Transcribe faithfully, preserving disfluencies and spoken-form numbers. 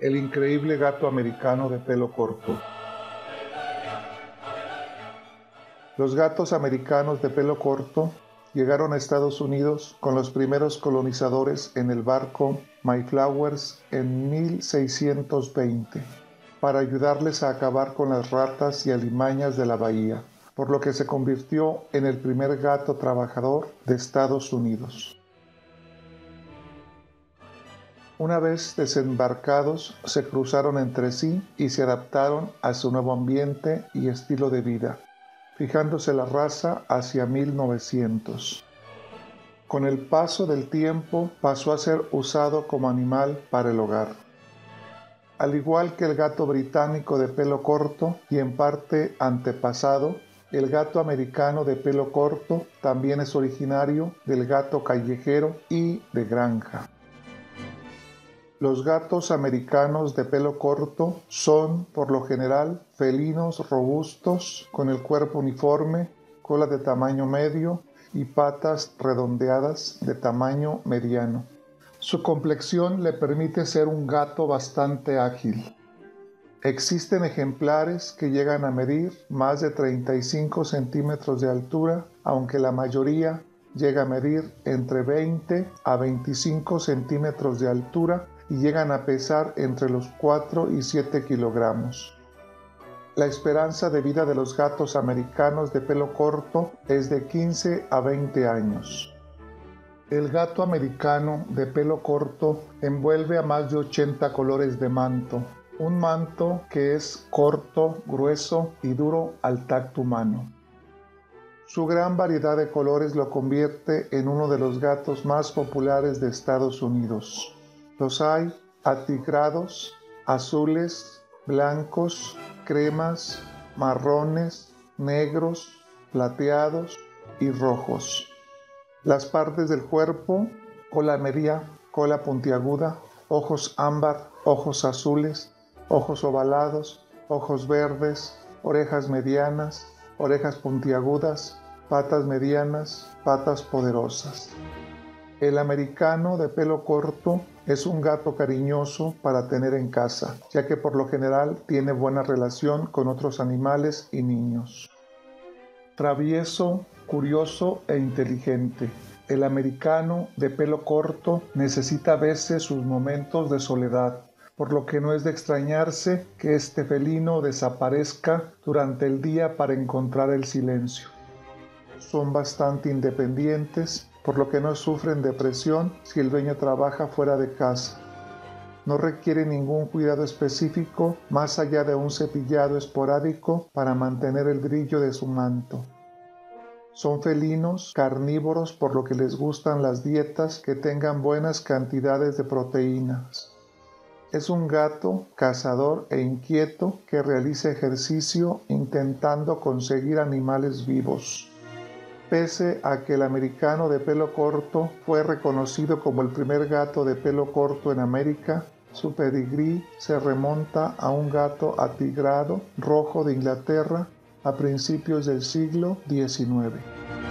El increíble gato americano de pelo corto. Los gatos americanos de pelo corto llegaron a Estados Unidos con los primeros colonizadores en el barco Mayflowers en mil seiscientos veinte para ayudarles a acabar con las ratas y alimañas de la bahía, por lo que se convirtió en el primer gato trabajador de Estados Unidos. Una vez desembarcados, se cruzaron entre sí y se adaptaron a su nuevo ambiente y estilo de vida, fijándose la raza hacia mil novecientos. Con el paso del tiempo pasó a ser usado como animal para el hogar. Al igual que el gato británico de pelo corto y en parte antepasado, el gato americano de pelo corto también es originario del gato callejero y de granja. Los gatos americanos de pelo corto son, por lo general, felinos robustos, con el cuerpo uniforme, cola de tamaño medio y patas redondeadas de tamaño mediano. Su complexión le permite ser un gato bastante ágil. Existen ejemplares que llegan a medir más de treinta y cinco centímetros de altura, aunque la mayoría llega a medir entre veinte a veinticinco centímetros de altura y llegan a pesar entre los cuatro y siete kilogramos. La esperanza de vida de los gatos americanos de pelo corto es de quince a veinte años. El gato americano de pelo corto envuelve a más de ochenta colores de manto, un manto que es corto, grueso y duro al tacto humano. Su gran variedad de colores lo convierte en uno de los gatos más populares de Estados Unidos. Los hay atigrados, azules, blancos, cremas, marrones, negros, plateados y rojos. Las partes del cuerpo: cola media, cola puntiaguda, ojos ámbar, ojos azules, ojos ovalados, ojos verdes, orejas medianas, orejas puntiagudas, patas medianas, patas poderosas. El americano de pelo corto es un gato cariñoso para tener en casa, ya que por lo general tiene buena relación con otros animales y niños. Travieso, curioso e inteligente. El americano de pelo corto necesita a veces sus momentos de soledad, por lo que no es de extrañarse que este felino desaparezca durante el día para encontrar el silencio. Son bastante independientes, por lo que no sufren depresión si el dueño trabaja fuera de casa. No requiere ningún cuidado específico más allá de un cepillado esporádico para mantener el brillo de su manto. Son felinos carnívoros, por lo que les gustan las dietas que tengan buenas cantidades de proteínas. Es un gato cazador e inquieto que realiza ejercicio intentando conseguir animales vivos. Pese a que el americano de pelo corto fue reconocido como el primer gato de pelo corto en América, su pedigrí se remonta a un gato atigrado rojo de Inglaterra a principios del siglo diecinueve.